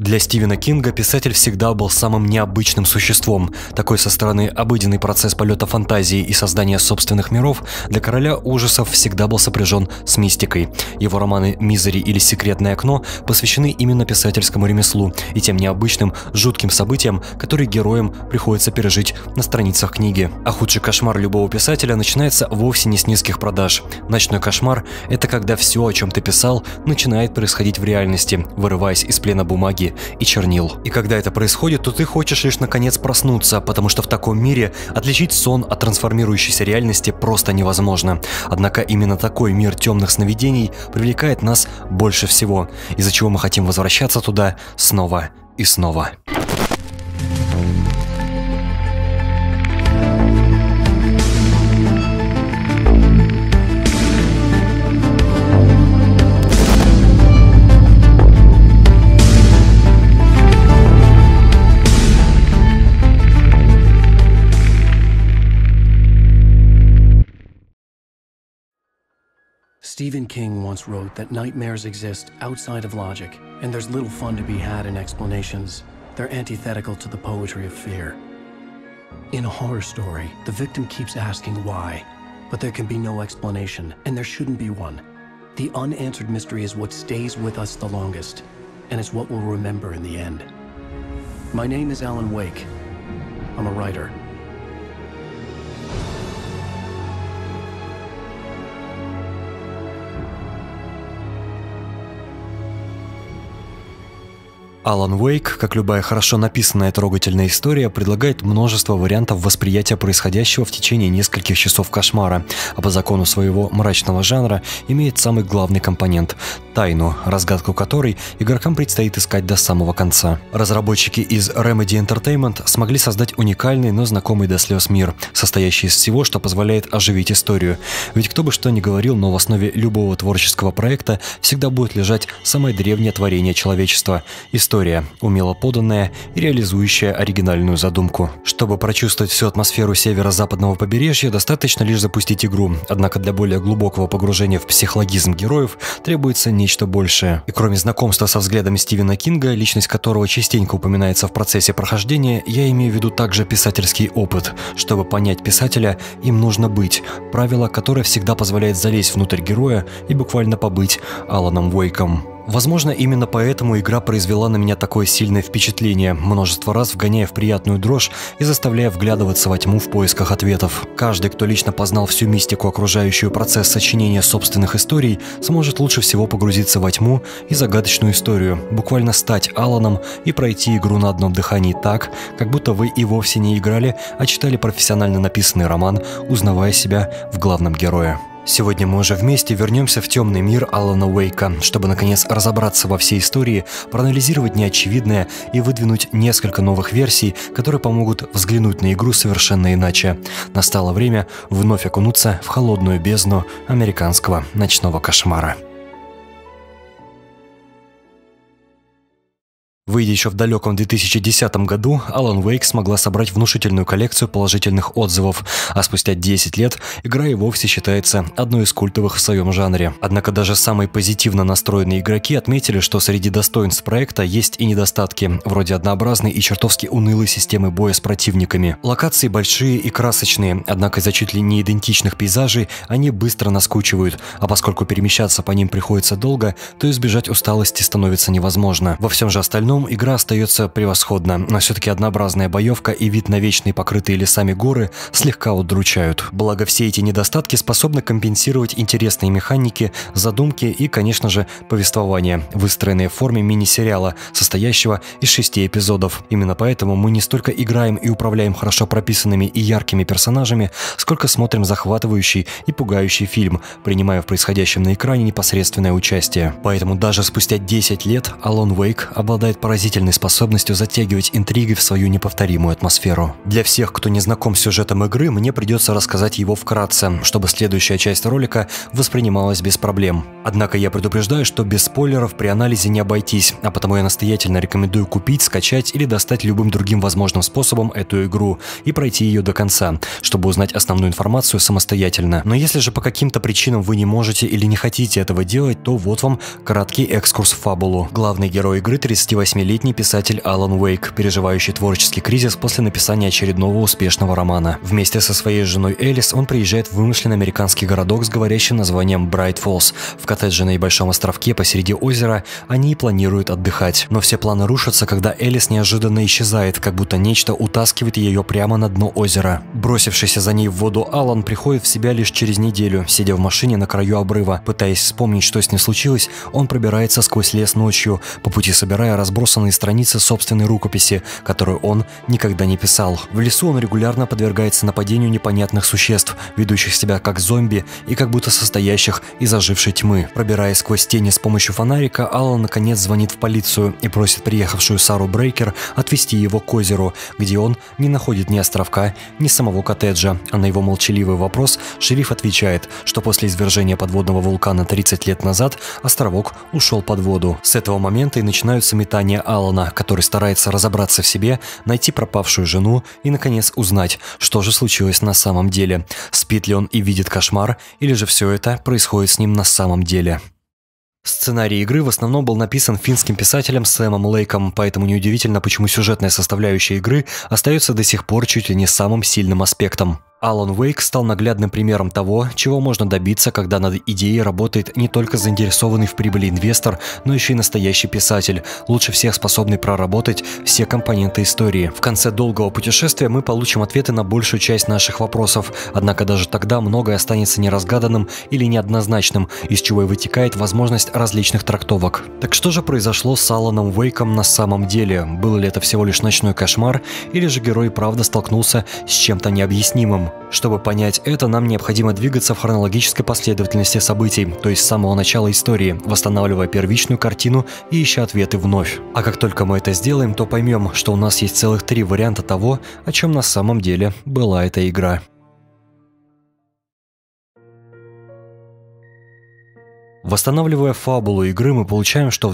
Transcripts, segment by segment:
Для Стивена Кинга писатель всегда был самым необычным существом. Такой со стороны обыденный процесс полета фантазии и создания собственных миров для короля ужасов всегда был сопряжен с мистикой. Его романы «Мизери» или «Секретное окно» посвящены именно писательскому ремеслу и тем необычным, жутким событиям, которые героям приходится пережить на страницах книги. А худший кошмар любого писателя начинается вовсе не с низких продаж. Ночной кошмар – это когда все, о чем ты писал, начинает происходить в реальности, вырываясь из плена бумаги и чернил. И когда это происходит, то ты хочешь лишь наконец проснуться, потому что в таком мире отличить сон от трансформирующейся реальности просто невозможно. Однако именно такой мир темных сновидений привлекает нас больше всего, из-за чего мы хотим возвращаться туда снова и снова. Stephen King once wrote that nightmares exist outside of logic, and there's little fun to be had in explanations. They're antithetical to the poetry of fear. In a horror story, the victim keeps asking why, but there can be no explanation, and there shouldn't be one. The unanswered mystery is what stays with us the longest, and it's what we'll remember in the end. My name is Alan Wake. I'm a writer. Алан Уэйк, как любая хорошо написанная трогательная история, предлагает множество вариантов восприятия происходящего в течение нескольких часов кошмара, а по закону своего мрачного жанра имеет самый главный компонент – тайну, разгадку которой игрокам предстоит искать до самого конца. Разработчики из Remedy Entertainment смогли создать уникальный, но знакомый до слез мир, состоящий из всего, что позволяет оживить историю. Ведь кто бы что ни говорил, но в основе любого творческого проекта всегда будет лежать самое древнее творение человечества – история, умело поданная и реализующая оригинальную задумку. Чтобы прочувствовать всю атмосферу северо-западного побережья, достаточно лишь запустить игру, однако для более глубокого погружения в психологизм героев требуется нечто большее. И кроме знакомства со взглядами Стивена Кинга, личность которого частенько упоминается в процессе прохождения, я имею в виду также писательский опыт. Чтобы понять писателя, им нужно быть. Правило, которое всегда позволяет залезть внутрь героя и буквально побыть Аланом Уэйком. Возможно, именно поэтому игра произвела на меня такое сильное впечатление, множество раз вгоняя в приятную дрожь и заставляя вглядываться во тьму в поисках ответов. Каждый, кто лично познал всю мистику, окружающую процесс сочинения собственных историй, сможет лучше всего погрузиться во тьму и загадочную историю, буквально стать Аланом и пройти игру на одном дыхании так, как будто вы и вовсе не играли, а читали профессионально написанный роман, узнавая себя в главном герое. Сегодня мы уже вместе вернемся в темный мир Алана Уэйка, чтобы наконец разобраться во всей истории, проанализировать неочевидное и выдвинуть несколько новых версий, которые помогут взглянуть на игру совершенно иначе. Настало время вновь окунуться в холодную бездну американского ночного кошмара. Выйдя еще в далеком 2010 году, Alan Wake смогла собрать внушительную коллекцию положительных отзывов, а спустя 10 лет игра и вовсе считается одной из культовых в своем жанре. Однако даже самые позитивно настроенные игроки отметили, что среди достоинств проекта есть и недостатки, вроде однообразной и чертовски унылой системы боя с противниками. Локации большие и красочные, однако из-за чуть ли не идентичных пейзажей они быстро наскучивают, а поскольку перемещаться по ним приходится долго, то избежать усталости становится невозможно. Во всем же остальном игра остается превосходна, но все-таки однообразная боевка и вид на вечные покрытые лесами горы слегка удручают. Благо, все эти недостатки способны компенсировать интересные механики, задумки и, конечно же, повествование, выстроенные в форме мини-сериала, состоящего из 6 эпизодов. Именно поэтому мы не столько играем и управляем хорошо прописанными и яркими персонажами, сколько смотрим захватывающий и пугающий фильм, принимая в происходящем на экране непосредственное участие. Поэтому даже спустя 10 лет Alan Wake обладает поразительной способностью затягивать интриги в свою неповторимую атмосферу. Для всех, кто не знаком с сюжетом игры, мне придется рассказать его вкратце, чтобы следующая часть ролика воспринималась без проблем. Однако я предупреждаю, что без спойлеров при анализе не обойтись, а потому я настоятельно рекомендую купить, скачать или достать любым другим возможным способом эту игру и пройти ее до конца, чтобы узнать основную информацию самостоятельно. Но если же по каким-то причинам вы не можете или не хотите этого делать, то вот вам краткий экскурс в фабулу. Главный герой игры, 38 28-летний писатель Алан Уэйк, переживающий творческий кризис после написания очередного успешного романа. Вместе со своей женой Элис он приезжает в вымышленный американский городок с говорящим названием Брайт Фоллс. В коттедже на небольшом островке посреди озера они и планируют отдыхать. Но все планы рушатся, когда Элис неожиданно исчезает, как будто нечто утаскивает ее прямо на дно озера. Бросившийся за ней в воду Алан приходит в себя лишь через неделю. Сидя в машине на краю обрыва, пытаясь вспомнить, что с ним случилось, он пробирается сквозь лес ночью, по пути собирая разбросанные страницы собственной рукописи, которую он никогда не писал. В лесу он регулярно подвергается нападению непонятных существ, ведущих себя как зомби и как будто состоящих из ожившей тьмы. Пробираясь сквозь тени с помощью фонарика, Алан наконец звонит в полицию и просит приехавшую Сару Брейкер отвезти его к озеру, где он не находит ни островка, ни самого коттеджа. А на его молчаливый вопрос шериф отвечает, что после извержения подводного вулкана 30 лет назад островок ушел под воду. С этого момента и начинаются метания Алана, который старается разобраться в себе, найти пропавшую жену и, наконец, узнать, что же случилось на самом деле. Спит ли он и видит кошмар, или же все это происходит с ним на самом деле. Сценарий игры в основном был написан финским писателем Сэмом Лейком, поэтому неудивительно, почему сюжетная составляющая игры остается до сих пор чуть ли не самым сильным аспектом. Алан Уэйк стал наглядным примером того, чего можно добиться, когда над идеей работает не только заинтересованный в прибыли инвестор, но еще и настоящий писатель, лучше всех способный проработать все компоненты истории. В конце долгого путешествия мы получим ответы на большую часть наших вопросов, однако даже тогда многое останется неразгаданным или неоднозначным, из чего и вытекает возможность различных трактовок. Так что же произошло с Аланом Уэйком на самом деле? Был ли это всего лишь ночной кошмар, или же герой правда столкнулся с чем-то необъяснимым? Чтобы понять это, нам необходимо двигаться в хронологической последовательности событий, то есть с самого начала истории, восстанавливая первичную картину и ища ответы вновь. А как только мы это сделаем, то поймем, что у нас есть целых 3 варианта того, о чем на самом деле была эта игра. Восстанавливая фабулу игры, мы получаем, что в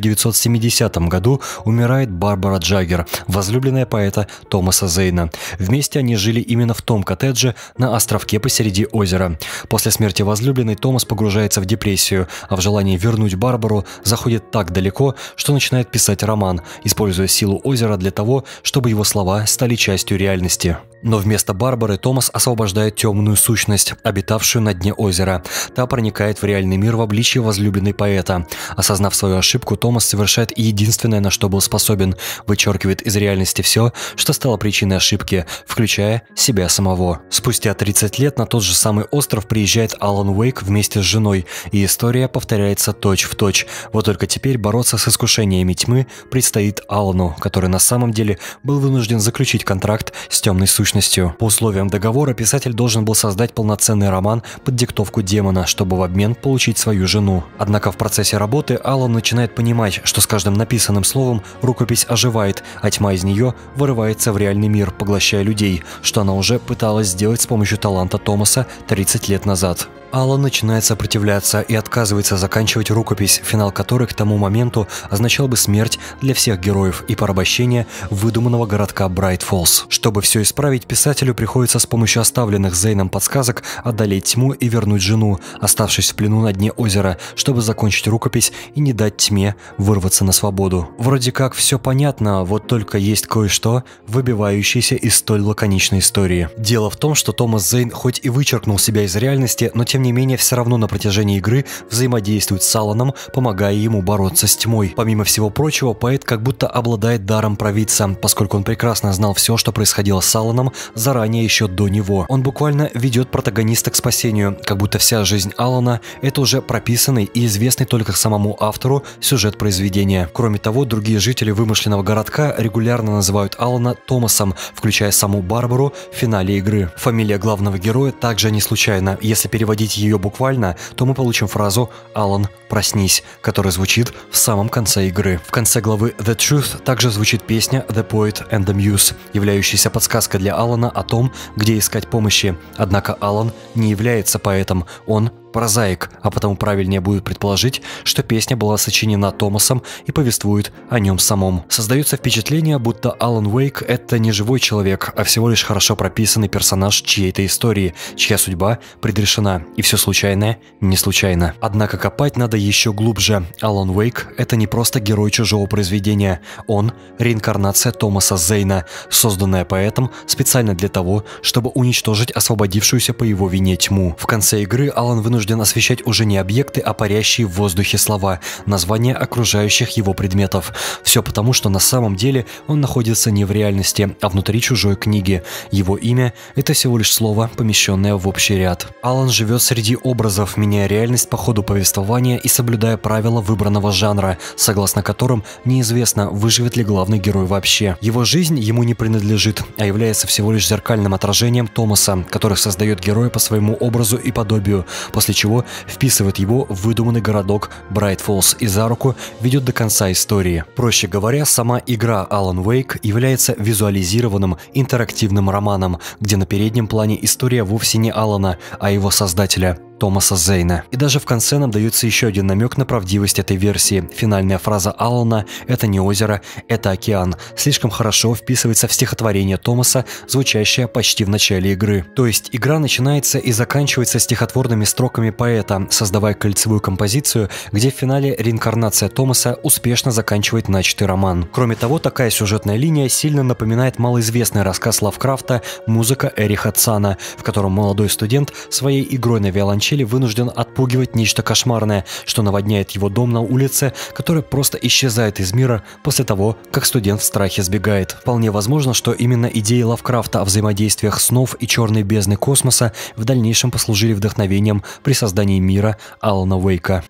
1970 году умирает Барбара Джаггер, возлюбленная поэта Томаса Зейна. Вместе они жили именно в том коттедже на островке посреди озера. После смерти возлюбленной Томас погружается в депрессию, а в желании вернуть Барбару заходит так далеко, что начинает писать роман, используя силу озера для того, чтобы его слова стали частью реальности. Но вместо Барбары Томас освобождает темную сущность, обитавшую на дне озера. Та проникает в реальный мир в обличье возлюбленной поэта. Осознав свою ошибку, Томас совершает единственное, на что был способен – вычеркивает из реальности все, что стало причиной ошибки, включая себя самого. Спустя 30 лет на тот же самый остров приезжает Алан Уэйк вместе с женой, и история повторяется точь-в-точь. Вот только теперь бороться с искушениями тьмы предстоит Алану, который на самом деле был вынужден заключить контракт с темной сущностью. По условиям договора писатель должен был создать полноценный роман под диктовку демона, чтобы в обмен получить свою жену. Однако в процессе работы Алан начинает понимать, что с каждым написанным словом рукопись оживает, а тьма из нее вырывается в реальный мир, поглощая людей, что она уже пыталась сделать с помощью таланта Томаса 30 лет назад. Алан начинает сопротивляться и отказывается заканчивать рукопись, финал которой к тому моменту означал бы смерть для всех героев и порабощение выдуманного городка Брайт Фоллс. Чтобы все исправить, писателю приходится с помощью оставленных Зейном подсказок одолеть тьму и вернуть жену, оставшись в плену на дне озера, чтобы закончить рукопись и не дать тьме вырваться на свободу. Вроде как все понятно, вот только есть кое-что, выбивающееся из столь лаконичной истории. Дело в том, что Томас Зейн хоть и вычеркнул себя из реальности, но тем не менее все равно на протяжении игры взаимодействует с Аланом, помогая ему бороться с тьмой. Помимо всего прочего, поэт как будто обладает даром провидца, поскольку он прекрасно знал все, что происходило с Аланом заранее еще до него. Он буквально ведет протагониста к спасению, как будто вся жизнь Алана – это уже прописанный и известный только самому автору сюжет произведения. Кроме того, другие жители вымышленного городка регулярно называют Алана Томасом, включая саму Барбару в финале игры. Фамилия главного героя также не случайна. Если переводить ее буквально, то мы получим фразу «Алан, проснись», которая звучит в самом конце игры. В конце главы The Truth также звучит песня The Poet and the Muse, являющаяся подсказкой для Алана о том, где искать помощи. Однако Алан не является поэтом, он прозаик, а потому правильнее будет предположить, что песня была сочинена Томасом и повествует о нем самом. Создается впечатление, будто Алан Уэйк – это не живой человек, а всего лишь хорошо прописанный персонаж чьей-то истории, чья судьба предрешена, и все случайное не случайно. Однако копать надо еще глубже. Алан Уэйк – это не просто герой чужого произведения, он – реинкарнация Томаса Зейна, созданная поэтом специально для того, чтобы уничтожить освободившуюся по его вине тьму. В конце игры Алан вынужден освещать уже не объекты, а парящие в воздухе слова, названия окружающих его предметов. Все потому, что на самом деле он находится не в реальности, а внутри чужой книги. Его имя – это всего лишь слово, помещенное в общий ряд. Алан живет среди образов, меняя реальность по ходу повествования и соблюдая правила выбранного жанра, согласно которым неизвестно, выживет ли главный герой вообще. Его жизнь ему не принадлежит, а является всего лишь зеркальным отражением Томаса, который создает героя по своему образу и подобию, после чего вписывает его в выдуманный городок Брайт Фоллс и за руку ведет до конца истории. Проще говоря, сама игра Alan Wake является визуализированным интерактивным романом, где на переднем плане история вовсе не Алана, а его создателя Томаса Зейна. И даже в конце нам дается еще один намек на правдивость этой версии. Финальная фраза Алана «это не озеро, это океан» слишком хорошо вписывается в стихотворение Томаса, звучащее почти в начале игры. То есть игра начинается и заканчивается стихотворными строками поэта, создавая кольцевую композицию, где в финале реинкарнация Томаса успешно заканчивает начатый роман. Кроме того, такая сюжетная линия сильно напоминает малоизвестный рассказ Лавкрафта «Музыка Эриха Цана», в котором молодой студент своей игрой на виолончели вынужден отпугивать нечто кошмарное, что наводняет его дом на улице, который просто исчезает из мира после того, как студент в страхе сбегает. Вполне возможно, что именно идеи Лавкрафта о взаимодействиях снов и черной бездны космоса в дальнейшем послужили вдохновением при создании мира Алана Уэйка.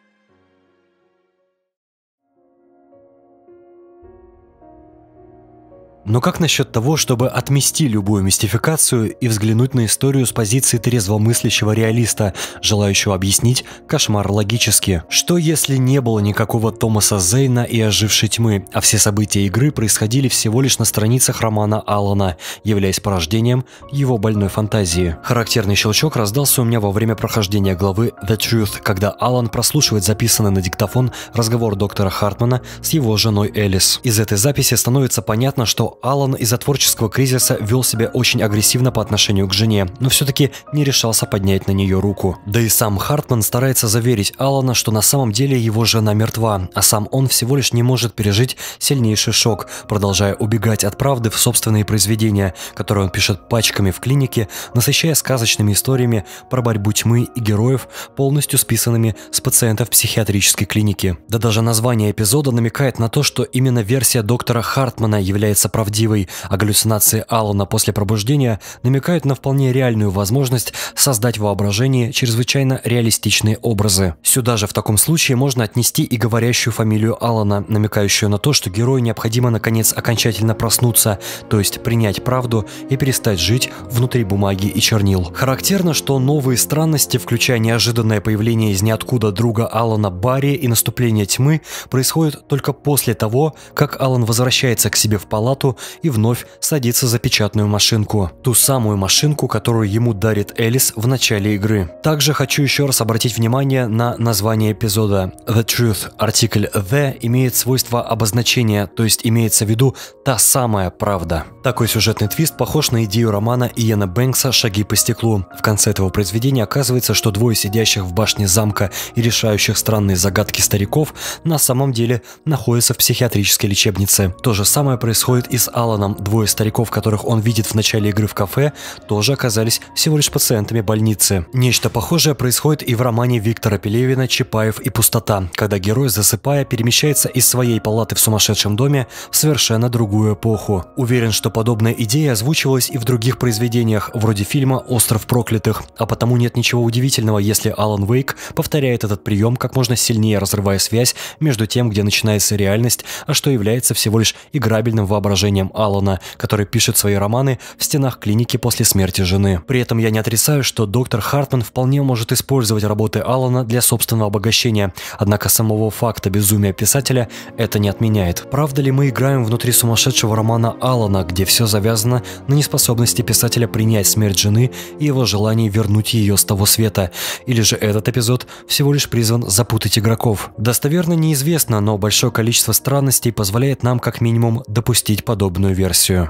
Но как насчет того, чтобы отмести любую мистификацию и взглянуть на историю с позиции трезвомыслящего реалиста, желающего объяснить кошмар логически? Что если не было никакого Томаса Зейна и ожившей тьмы, а все события игры происходили всего лишь на страницах романа Алана, являясь порождением его больной фантазии? Характерный щелчок раздался у меня во время прохождения главы The Truth, когда Алан прослушивает записанный на диктофон разговор доктора Хартмана с его женой Элис. Из этой записи становится понятно, что Алан из-за творческого кризиса вел себя очень агрессивно по отношению к жене, но все-таки не решался поднять на нее руку. Да и сам Хартман старается заверить Алана, что на самом деле его жена мертва, а сам он всего лишь не может пережить сильнейший шок, продолжая убегать от правды в собственные произведения, которые он пишет пачками в клинике, насыщая сказочными историями про борьбу тьмы и героев, полностью списанными с пациентов психиатрической клиники. Да даже название эпизода намекает на то, что именно версия доктора Хартмана является правдивой, а галлюцинации Алана после пробуждения намекают на вполне реальную возможность создать в воображении чрезвычайно реалистичные образы. Сюда же в таком случае можно отнести и говорящую фамилию Алана, намекающую на то, что герою необходимо наконец окончательно проснуться, то есть принять правду и перестать жить внутри бумаги и чернил. Характерно, что новые странности, включая неожиданное появление из ниоткуда друга Алана Барри и наступление тьмы, происходят только после того, как Алан возвращается к себе в палату и вновь садится за печатную машинку. Ту самую машинку, которую ему дарит Элис в начале игры. Также хочу еще раз обратить внимание на название эпизода. The Truth. Артикль The имеет свойство обозначения, то есть имеется в виду та самая правда. Такой сюжетный твист похож на идею романа Иэна Бэнкса «Шаги по стеклу». В конце этого произведения оказывается, что двое сидящих в башне замка и решающих странные загадки стариков на самом деле находятся в психиатрической лечебнице. То же самое происходит и с Аланом. Двое стариков, которых он видит в начале игры в кафе, тоже оказались всего лишь пациентами больницы. Нечто похожее происходит и в романе Виктора Пелевина «Чапаев и пустота», когда герой, засыпая, перемещается из своей палаты в сумасшедшем доме в совершенно другую эпоху. Уверен, что подобная идея озвучивалась и в других произведениях, вроде фильма «Остров проклятых», а потому нет ничего удивительного, если Алан Уэйк повторяет этот прием, как можно сильнее разрывая связь между тем, где начинается реальность, а что является всего лишь играбельным воображением состоянием Алана, который пишет свои романы в стенах клиники после смерти жены. При этом я не отрицаю, что доктор Хартман вполне может использовать работы Алана для собственного обогащения, однако самого факта безумия писателя это не отменяет. Правда ли мы играем внутри сумасшедшего романа Алана, где все завязано на неспособности писателя принять смерть жены и его желании вернуть ее с того света? Или же этот эпизод всего лишь призван запутать игроков? Достоверно неизвестно, но большое количество странностей позволяет нам как минимум допустить подобную версию.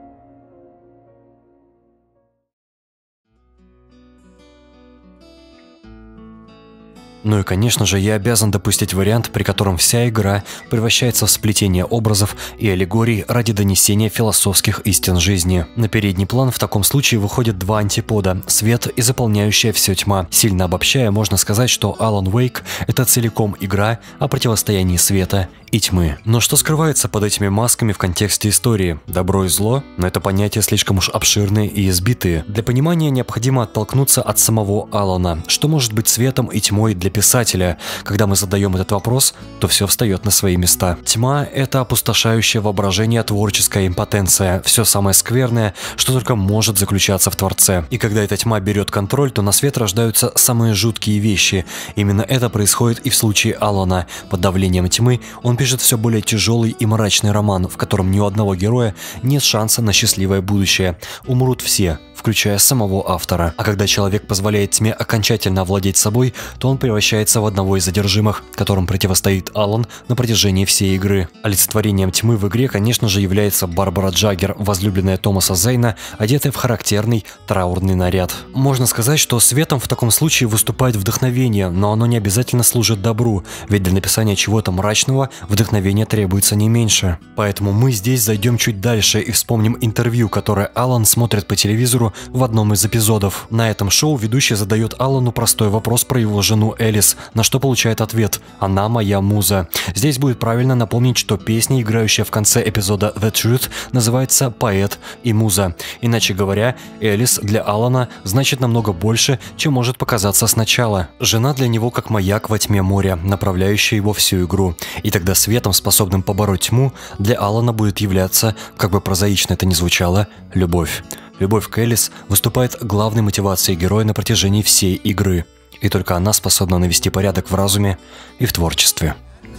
Ну и, конечно же, я обязан допустить вариант, при котором вся игра превращается в сплетение образов и аллегорий ради донесения философских истин жизни. На передний план в таком случае выходят два антипода – свет и заполняющая все тьма. Сильно обобщая, можно сказать, что Alan Wake – это целиком игра о противостоянии света и тьмы. Но что скрывается под этими масками в контексте истории? Добро и зло? Но это понятия слишком уж обширные и избитые. Для понимания необходимо оттолкнуться от самого Алана. Что может быть светом и тьмой для писателя? Когда мы задаем этот вопрос, то все встает на свои места. Тьма – это опустошающее воображение, творческая импотенция, все самое скверное, что только может заключаться в Творце. И когда эта тьма берет контроль, то на свет рождаются самые жуткие вещи. Именно это происходит и в случае Алана. Под давлением тьмы он пишет все более тяжелый и мрачный роман, в котором ни у одного героя нет шанса на счастливое будущее. Умрут все, включая самого автора. А когда человек позволяет тьме окончательно овладеть собой, то он превращается в одного из одержимых, которым противостоит Алан на протяжении всей игры. Олицетворением тьмы в игре, конечно же, является Барбара Джаггер, возлюбленная Томаса Зейна, одетая в характерный траурный наряд. Можно сказать, что светом в таком случае выступает вдохновение, но оно не обязательно служит добру, ведь для написания чего-то мрачного вдохновение требуется не меньше. Поэтому мы здесь зайдем чуть дальше и вспомним интервью, которое Алан смотрит по телевизору в одном из эпизодов. На этом шоу ведущий задает Алану простой вопрос про его жену Элис, на что получает ответ: «Она моя муза». Здесь будет правильно напомнить, что песня, играющая в конце эпизода The Truth, называется «Поэт и муза». Иначе говоря, Элис для Алана значит намного больше, чем может показаться сначала. Жена для него как маяк во тьме моря, направляющий его всю игру. И тогда светом, способным побороть тьму, для Алана будет являться, как бы прозаично это ни звучало, любовь. Любовь к Элис выступает главной мотивацией героя на протяжении всей игры. И только она способна навести порядок в разуме и в творчестве.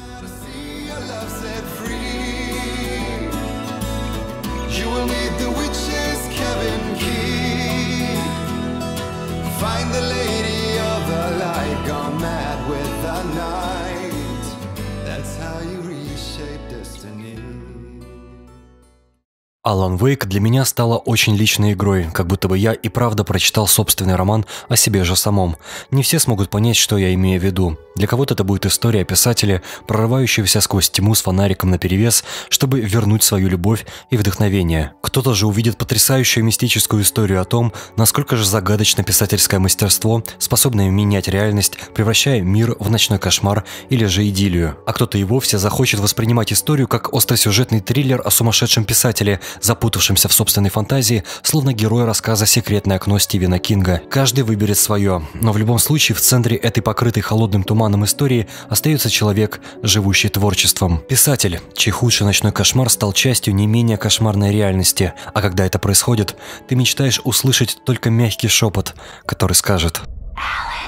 Alan Wake для меня стала очень личной игрой, как будто бы я и правда прочитал собственный роман о себе же самом. Не все смогут понять, что я имею в виду. Для кого-то это будет история о писателе, прорывающегося сквозь тьму с фонариком наперевес, чтобы вернуть свою любовь и вдохновение. Кто-то же увидит потрясающую мистическую историю о том, насколько же загадочно писательское мастерство, способное менять реальность, превращая мир в ночной кошмар или же идиллию. А кто-то и вовсе захочет воспринимать историю как остросюжетный триллер о сумасшедшем писателе, запутавшемся в собственной фантазии, словно герой рассказа «Секретное окно» Стивена Кинга. Каждый выберет свое, но в любом случае в центре этой покрытой холодным туманом истории остается человек, живущий творчеством. Писатель, чей худший ночной кошмар стал частью не менее кошмарной реальности. А когда это происходит, ты мечтаешь услышать только мягкий шепот, который скажет: «Алекс».